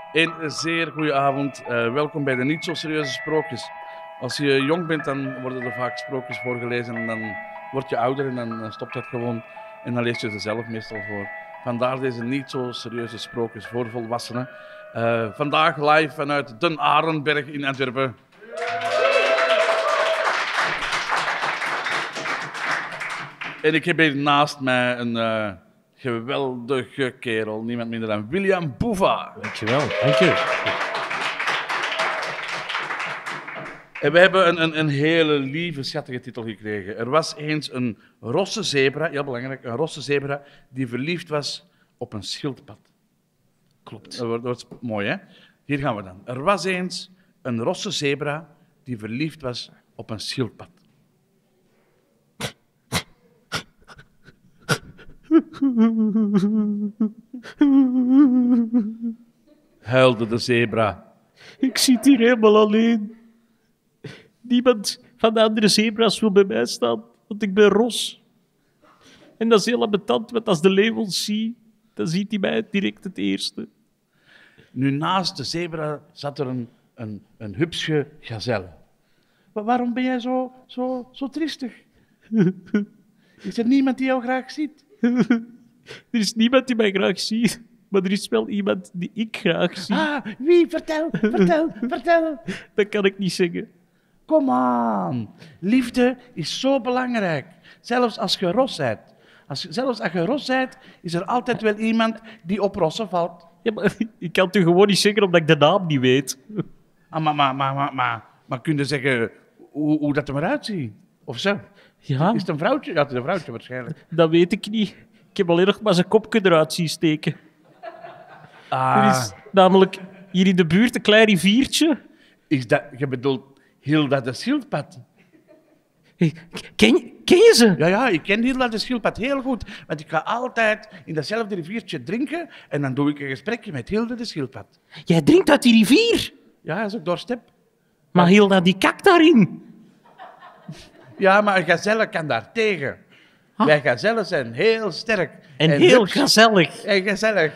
Een zeer goede avond. Welkom bij de Niet Zo Serieuze Sprookjes. Als je jong bent, dan worden er vaak sprookjes voorgelezen en dan word je ouder en dan stopt dat gewoon. En dan lees je ze zelf meestal voor. Vandaar deze Niet Zo Serieuze Sprookjes voor volwassenen. Vandaag live vanuit Den Arenberg in Antwerpen. En ik heb hier naast mij een geweldige kerel. Niemand minder dan William Boeva. Dankjewel, dank je. En we hebben een hele lieve, schattige titel gekregen. Er was eens een rosse zebra, heel belangrijk, een rosse zebra die verliefd was op een schildpad. Klopt. Dat wordt mooi, hè? Hier gaan we dan. Er was eens een rosse zebra die verliefd was op een schildpad. Huilde de zebra. Ik zit hier helemaal alleen. Niemand van de andere zebra's wil bij mij staan, want ik ben ros. En dat is heel ambetant, want als de leeuw ons ziet, dan ziet hij mij direct het eerste. Nu, naast de zebra zat er een hupsje gazelle. Waarom ben jij zo triestig? Is er niemand die jou graag ziet? Er is niemand die mij graag ziet, maar er is wel iemand die ik graag zie. Ah, wie? Vertel. Dat kan ik niet zeggen. Kom aan. Liefde is zo belangrijk. Zelfs als je ros bent. Zelfs als je ros bent, is er altijd wel iemand die op rossen valt. Ja, maar ik kan het u gewoon niet zeggen omdat ik de naam niet weet. Ah, maar kun je zeggen hoe dat er maar uitziet? Of zo? Ja, Is het een vrouwtje? Ja, het is een vrouwtje waarschijnlijk. dat weet ik niet. Ik heb alleen nog maar zijn kopje eruit zien steken. Er is namelijk hier in de buurt een klein riviertje. Je bedoelt Hilda de schildpad? Ken je ze? Ja, ik ken Hilda de schildpad heel goed. Want ik ga altijd in datzelfde riviertje drinken en dan doe ik een gesprekje met Hilda de schildpad. Jij drinkt uit die rivier. Ja, als ik dorst heb. Maar Hilda, die kakt daarin. Ja, maar een gazelle kan daar tegen. Wij gazellen zijn heel sterk. En heel hups gezellig. En gezellig.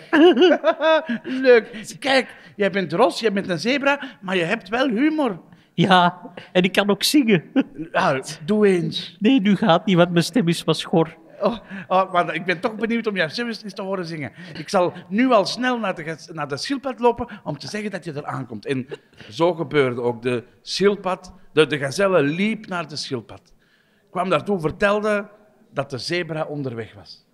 Leuk. Kijk, jij bent ros, jij bent een zebra, maar je hebt wel humor. Ja, en ik kan ook zingen. Doe eens. Nee, nu gaat niet, want mijn stem is wat schor. Maar ik ben toch benieuwd om jouw stem eens te horen zingen. Ik zal nu al snel naar de schildpad lopen om te zeggen dat je er aankomt. En zo gebeurde ook. De schildpad, de gazelle liep naar de schildpad. Kwam daartoe, vertelde dat de zebra onderweg was.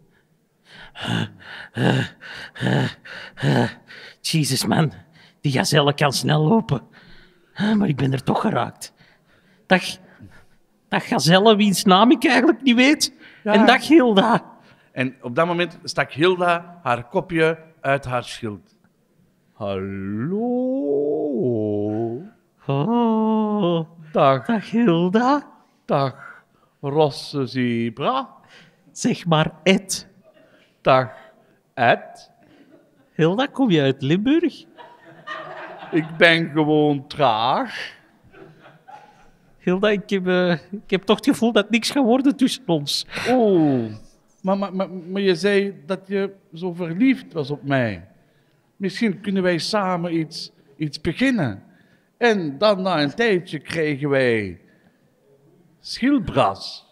Jezus, man. Die gazelle kan snel lopen. Maar ik ben er toch geraakt. Dag gazelle, wiens naam ik eigenlijk niet weet. Ja. En dag Hilda. En op dat moment stak Hilda haar kopje uit haar schild. Hallo. Oh, Dag, Hilda. dag, rosse zebra. Zeg maar Ed. Dag, Ed. Hilda, kom je uit Limburg? Ik ben gewoon traag. Hilda, ik heb toch het gevoel dat niks gaat worden tussen ons. Oh, maar je zei dat je zo verliefd was op mij. Misschien kunnen wij samen iets beginnen. En dan na een tijdje kregen wij schildbras.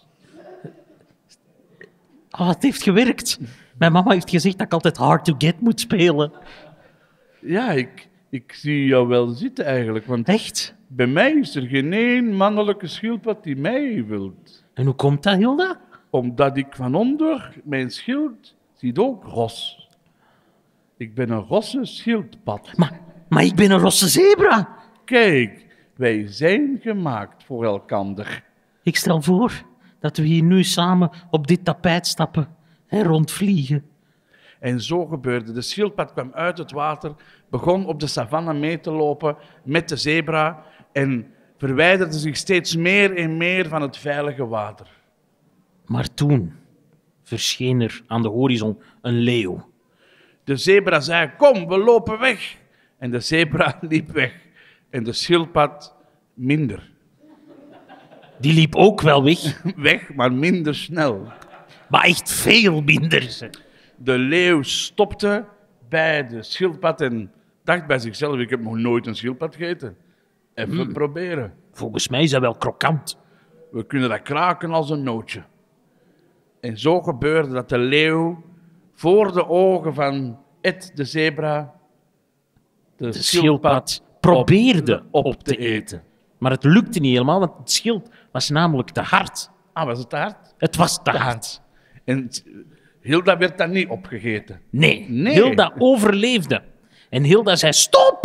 Oh, het heeft gewerkt. Mijn mama heeft gezegd dat ik altijd hard to get moet spelen. Ja, ik zie jou wel zitten eigenlijk, want Echt? bij mij is er geen één mannelijke schildpad die mij wilt. En hoe komt dat, Hilda? Omdat ik van onder mijn schild ziet ook ros. Ik ben een rosse schildpad. Maar ik ben een rosse zebra. Kijk, wij zijn gemaakt voor elkander. Ik stel voor dat we hier nu samen op dit tapijt stappen en rondvliegen. En zo gebeurde. De schildpad kwam uit het water, begon op de savanne mee te lopen met de zebra en verwijderde zich steeds meer en meer van het veilige water. Maar toen verscheen er aan de horizon een leeuw. De zebra zei, kom, we lopen weg. En de zebra liep weg. En de schildpad minder. Die liep ook wel weg, Weg, maar minder snel. maar echt veel minder. De leeuw stopte bij de schildpad en dacht bij zichzelf, ik heb nog nooit een schildpad gegeten. Even proberen. Volgens mij is dat wel krokant. We kunnen dat kraken als een nootje. En zo gebeurde dat de leeuw voor de ogen van Ed de zebra de Schildpad probeerde op te eten. Maar het lukte niet helemaal, want het schild was namelijk te hard. Ah, was het te hard? Het was te hard. En Hilda werd dan niet opgegeten. Nee, Nee. Hilda overleefde. En Hilda zei, stop!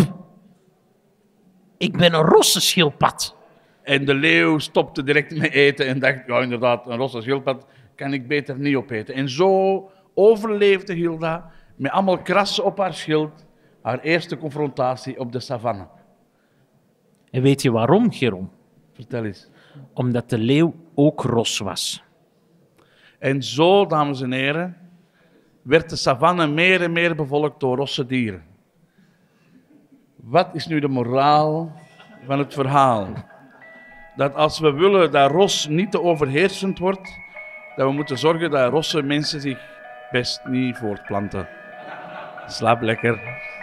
Ik ben een rossenschildpad. En de leeuw stopte direct met eten en dacht, ja inderdaad, een rosse schildpad kan ik beter niet opeten. En zo overleefde Hilda met allemaal krassen op haar schild haar eerste confrontatie op de savanne. En weet je waarom, Geron? Vertel eens. Omdat de leeuw ook ros was. En zo, dames en heren, werd de savanne meer en meer bevolkt door rosse dieren. Wat is nu de moraal van het verhaal? Dat als we willen dat ros niet te overheersend wordt, dat we moeten zorgen dat rosse mensen zich best niet voortplanten. Slaap lekker.